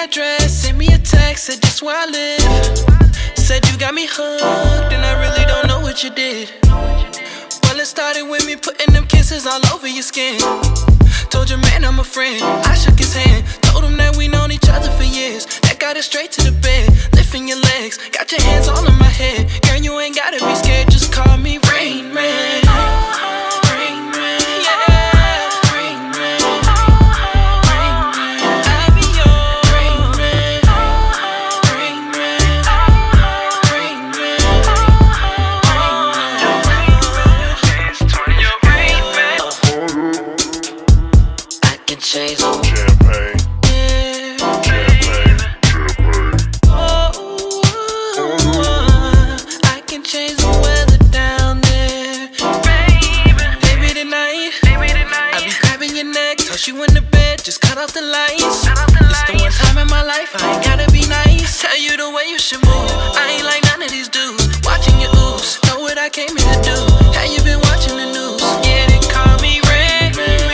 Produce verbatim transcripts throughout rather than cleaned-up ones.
address, send me a text, said this where I live. Said you got me hooked, and I really don't know what you did. Well, it started with me putting them kisses all over your skin. Told your man I'm a friend, I shook his hand. Told him that we known each other for years. That got us straight to the bed, lifting your legs. Got your hands all in my head. Girl, you ain't gotta be scared, just call me Rain Man. Change the champagne, yeah. Champagne, champagne. Oh, I can change the weather down there, baby. Baby tonight, baby tonight. I be grabbing your neck, toss you in the bed, just cut off the lights. Cut off the lights. It's the one time in my life I ain't gotta be nice. Tell you the way you should move. I ain't like none of these dudes. Watching your oops, know what I came here to do. How you been watching the news? Yeah, they call me Rain Man.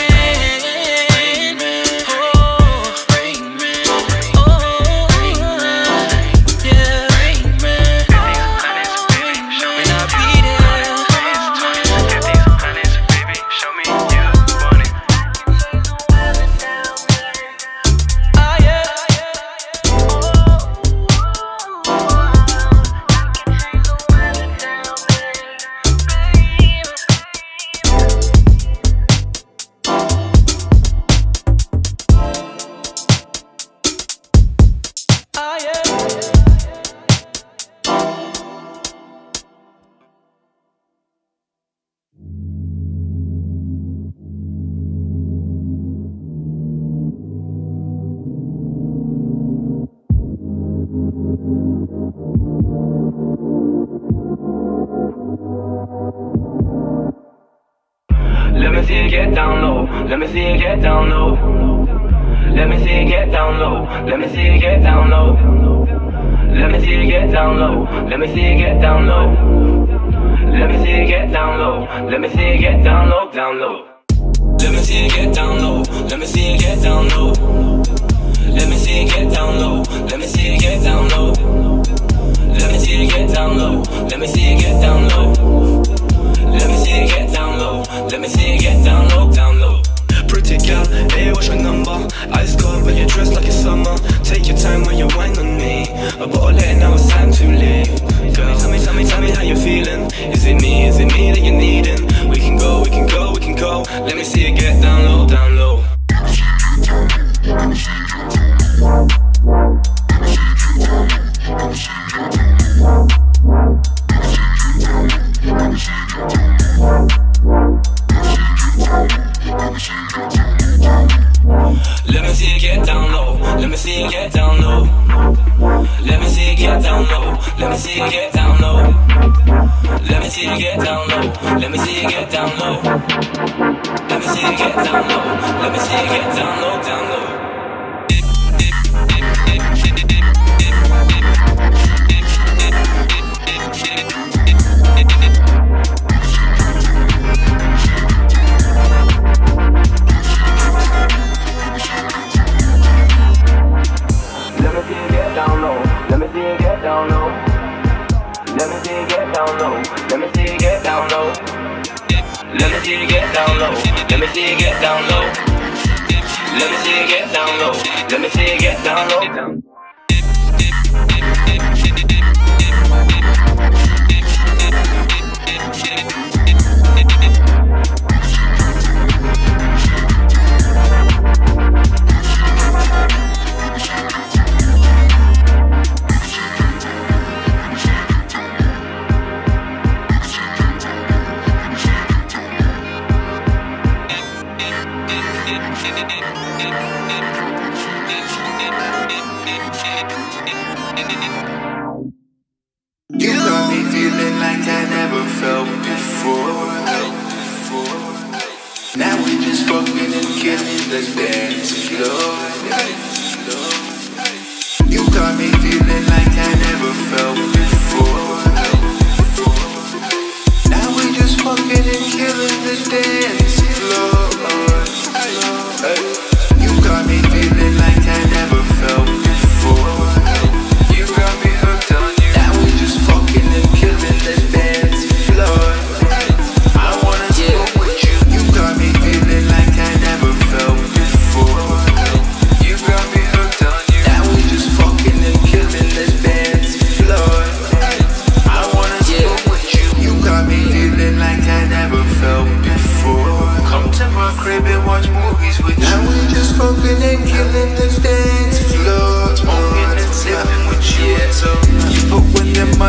Let me see you get down low. Let me see you get down low. Let me see you get down low. Let me see you get down low. Let me see you get down low. Let me see you get down low. Let me see you get down low. Let me see you get down low, down low. Let me see you get down low. Let me see you get down low. Let me see you get down low. Let me see you get down low. Let me see you get down low. Let me see you get down low. Let me see you get down low. Let me see you get down low, down low. Pretty girl, hey, what's your number? Ice cold, but you're dressed like it's summer. Take your time when you whine on me. A bottle late, now it's time to leave. Girl, tell me, tell me, tell me how you're feeling. Is it me, is it me that you're needing? We can go, we can go, we can go. Let me see you get down low, down low. Let me see you get down low. Let me see you get down low. Let me see you get down low. Let me see you get down low. Let me see you get down low. Let me see you get down low. Let me see you get down low. Let me see you get down low, down low. Let me see you get down low. Let me see you get down low. Let me see you get down low. Let me see you get down low. Let me see you get down low. Let me see you get down low. Let me see you get down low. Let me see you get down low. You got me feeling like I never felt before. Now we just fucking and killing the dance floor. You got me feeling like I never felt before. Now we just fucking and killing the dance floor. You got me feeling like I never felt before.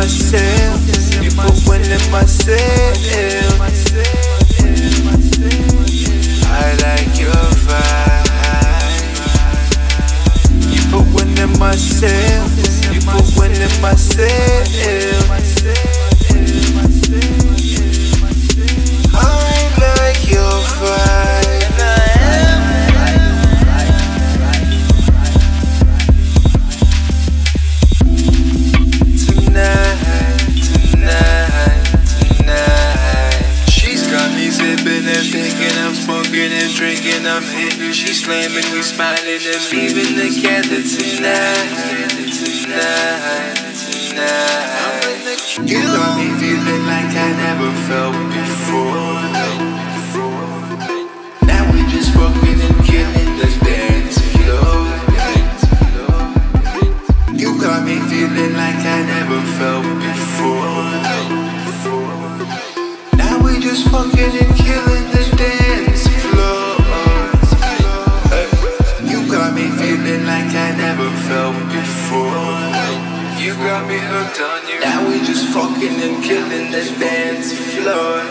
myself. You put wind in my sails. I like your vibe. You put wind in my sails. You put wind in my sails. I like your vibe. And drinking, I'm hitting, she's slamming, we smiling and leaving together tonight, tonight, tonight. You got me feeling like I never felt before. Now we just fucking and killing the dance floor. You got me feeling like I never felt before. Now we just fucking and killing the dance floor. You got me feeling like I never felt before. You got me hooked on you. Now we just fucking and killing the dance floor.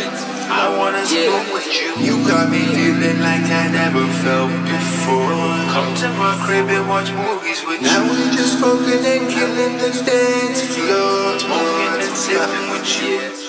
I wanna smoke with you. You got me feeling like I never felt before. Come to my crib and watch movies with you. Now we just fucking and killing the dance floor. Smoking and sipping with you.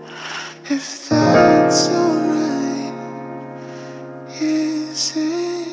If that's alright, is it?